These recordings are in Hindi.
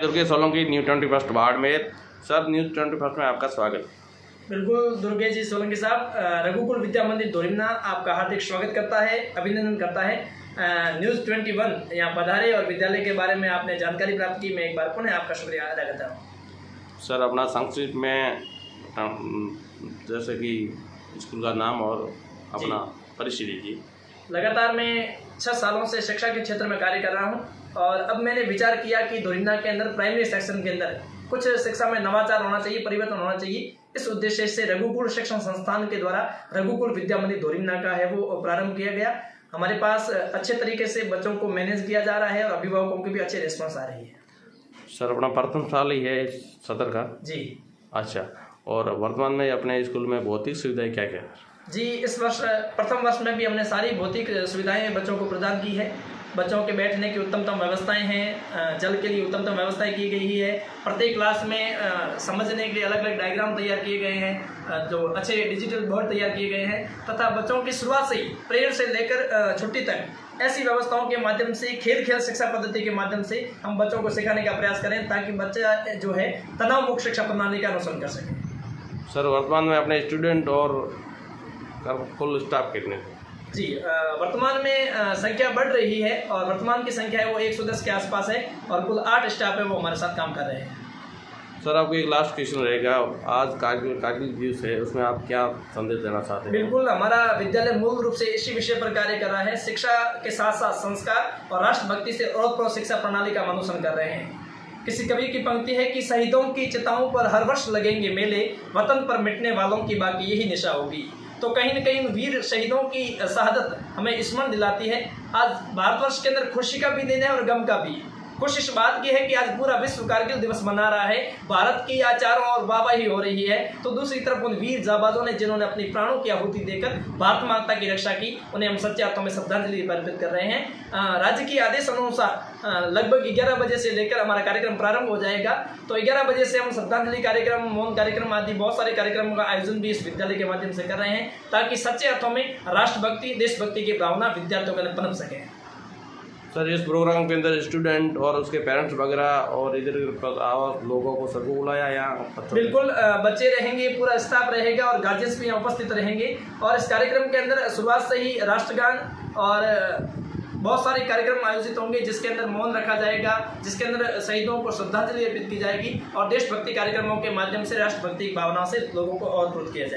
दुर्गे सोलंकी न्यू 21 वार्ड में। सर, न्यू 21 में आपका स्वागत। बिल्कुल दुर्गे जी सोलंकी साहब, रघुकुल विद्या मंदिर धोरिमना आपका हार्दिक स्वागत करता है, अभिनंदन करता है। न्यूज़ 21 यहाँ पधारे और विद्यालय के बारे में आपने जानकारी प्राप्त की। मैं एक बार पुनः आपका शुक्रिया अदा करता हूँ। सर, अपना संक्षिप्त में जैसे कि स्कूल का नाम और अपना परिचय दीजिए। लगातार मैं 6 सालों से शिक्षा के क्षेत्र में कार्य कर रहा हूँ और अब मैंने विचार किया कि धोरिमना के अंदर प्राइमरी सेक्शन के अंदर कुछ शिक्षा में नवाचार होना चाहिए, परिवर्तन होना चाहिए। इस उद्देश्य से रघुकुल शिक्षण संस्थान के द्वारा रघुकुल विद्या मंदिर धोरिमना का है वो प्रारंभ किया गया। हमारे पास अच्छे तरीके से बच्चों को मैनेज किया जा रहा है और अभिभावकों की भी अच्छे रिस्पॉन्स आ रही है। सर, अपना प्रथम साल ही है सदर का? जी। अच्छा, और वर्तमान में अपने स्कूल में भौतिक सुविधाएं क्या क्या है? जी, इस वर्ष प्रथम वर्ष में भी हमने सारी भौतिक सुविधाएं बच्चों को प्रदान की है। बच्चों के बैठने की उत्तमतम व्यवस्थाएं हैं, जल के लिए उत्तमतम व्यवस्थाएं की गई है। प्रत्येक क्लास में समझने के लिए अलग अलग डायग्राम तैयार किए गए हैं, जो अच्छे डिजिटल बोर्ड तैयार किए गए हैं तथा बच्चों की शुरुआत से ही प्रेयर से लेकर छुट्टी तक ऐसी व्यवस्थाओं के माध्यम से खेल शिक्षा पद्धति के माध्यम से हम बच्चों को सिखाने का प्रयास करें ताकि बच्चा जो है तनाव मुक्त शिक्षा प्रणाली का अनुसरण कर सके। सर, वर्तमान में अपने स्टूडेंट और कुल स्टाफ कितने हैं? जी, वर्तमान में संख्या बढ़ रही है और वर्तमान की संख्या है वो 110 के आसपास है और कुल 8 स्टाफ है वो हमारे साथ काम कर रहे हैं। सर, आपको एक लास्ट क्वेश्चन रहेगा। आज कारगिल दिवस है, उसमें आप क्या संदेश देना चाहते हैं? बिल्कुल, हमारा विद्यालय मूल रूप से इसी विषय पर कार्य कर रहा है। शिक्षा के साथ साथ संस्कार और राष्ट्रभक्ति से ओतप्रोत शिक्षा प्रणाली का अनुसरण कर रहे हैं। किसी कवि की पंक्ति है कि शहीदों की चिताओं पर हर वर्ष लगेंगे मेले, वतन पर मिटने वालों की बाकी यही निशा होगी। तो कहीं न कहीं वीर शहीदों की शहादत हमें स्मरण दिलाती है। आज भारतवर्ष के अंदर खुशी का भी दिन है और गम का भी। खुश इस बात की है कि आज पूरा विश्व कारगिल दिवस मना रहा है, भारत की आज चारों ओर वाहवाही हो रही है। तो दूसरी तरफ उन वीर जाबाजों ने जिन्होंने अपनी प्राणों की आहुति देकर भारत माता की रक्षा की, उन्हें हम सच्चे अर्थों में श्रद्धांजलि अर्पित कर रहे हैं। राज्य की आदेश अनुसार लगभग 11 बजे से लेकर हमारा कार्यक्रम प्रारंभ हो जाएगा। तो 11 बजे से हम श्रद्धांजलि कार्यक्रम, मौन कार्यक्रम आदि बहुत सारे कार्यक्रमों का आयोजन भी इस विद्यालय के माध्यम से कर रहे हैं ताकि सच्चे अर्थों में राष्ट्रभक्ति, देशभक्ति की भावना विद्यार्थियों के अंदर पनप सके। सर, इस प्रोग्राम के अंदर स्टूडेंट और उसके पेरेंट्स वगैरह और इधर लोगों को सबको बुलाया यहाँ? बिल्कुल, बच्चे रहेंगे, पूरा स्टाफ रहेगा और गार्जियंस भी यहाँ उपस्थित रहेंगे। और इस कार्यक्रम के अंदर शुरुआत से ही राष्ट्रगान और बहुत सारे कार्यक्रम आयोजित होंगे जिसके अंदर मौन रखा जाएगा, जिसके अंदर शहीदों को श्रद्धांजलि अर्पित की जाएगी और देशभक्ति कार्यक्रमों के माध्यम से राष्ट्रभक्ति की भावना से लोगों को ओतप्रोत किया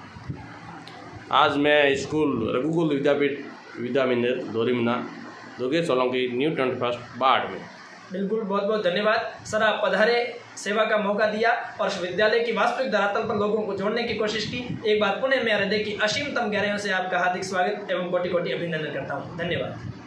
जाएगा। आज मैं school Raghukul Vidya Mandir Dhorimana Durge Solanki new 21 ward में। बिल्कुल, बहुत बहुत धन्यवाद सर, आप पधारे, सेवा का मौका दिया और इस विद्यालय की वास्तविक धरातल पर लोगों को जोड़ने की कोशिश की। एक बार पुनः मैं हृदय की असीमतम गहराइयों से आपका हार्दिक स्वागत एवं कोटि कोटि अभिनंदन करता हूँ। धन्यवाद।